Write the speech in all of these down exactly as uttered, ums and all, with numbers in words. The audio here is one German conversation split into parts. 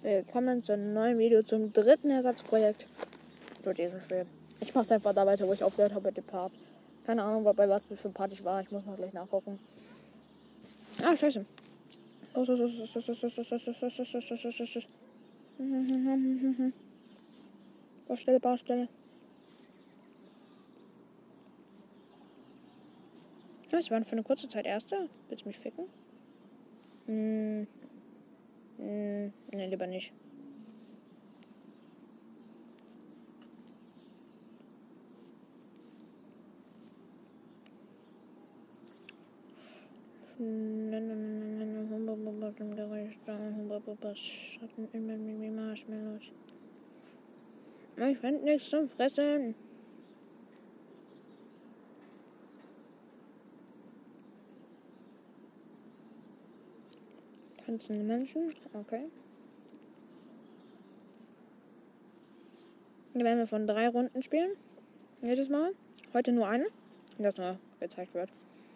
Willkommen zu einem neuen Video zum dritten Ersatzprojekt für diesen Spiel. Ich mache einfach da weiter, wo ich aufgehört habe mit dem Part. Keine Ahnung, bei was für ein Part ich war. Ich muss noch gleich nachgucken. Ah, scheiße. Baustelle, Baustelle. Was, waren für eine kurze Zeit Erster? Willst du mich ficken? Hm. Hm. Ne, lieber nicht. Ich finde nichts zum Fressen. Tanzende Menschen, okay. Die werden wir von drei Runden spielen. Jedes Mal. Heute nur eine. Das nur gezeigt wird.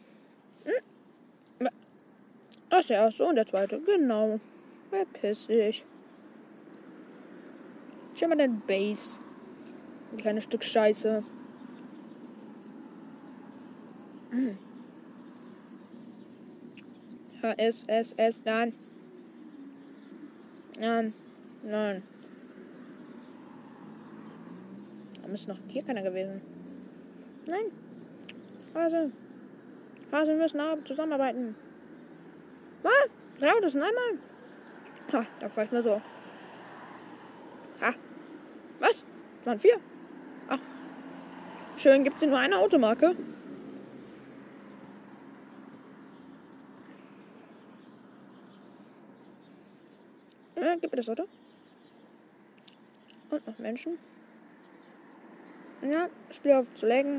Hm. Das ist der erste und der zweite. Genau. Verpiss dich. Schau mal den Base. Ein kleines Stück Scheiße. Hm. Ja, es, es, es, nein. Nein. Nein. Warum ist noch hier keiner gewesen? Nein. Also. Also, wir müssen ab, zusammenarbeiten. Was? Drei Autos in einmal? Ha, da fahr ich nur so. Ha. Was? Das waren vier. Ach. Schön, gibt's hier nur eine Automarke? Ja, gib mir das Auto. Und noch Menschen. Ja, Spiel aufzulegen.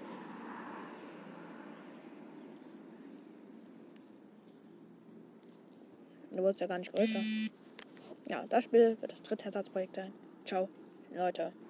Du wurdest ja gar nicht größer. Ja, das Spiel wird das dritte Ersatzprojekt sein. Ciao, Leute.